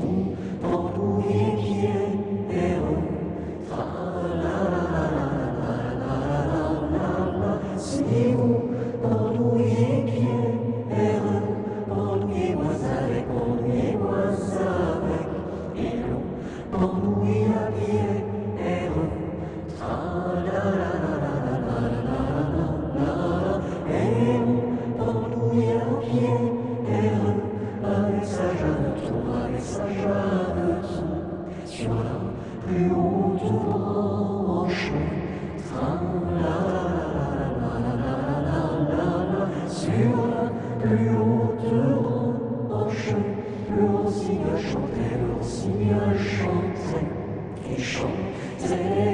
nous pendouiller Pierre, tra la la la la la la la la. Si nous pendouiller Pierre, pendouillez-moi avec, et l'on pendouille à Pierre, tra la la la la la la la la, et on pendouille à Pierre, avec sa Jeanne tour, sur la plus haute branche, tra la la la la la la la, sur la plus haute branche, le rossignol chantait, et chantait.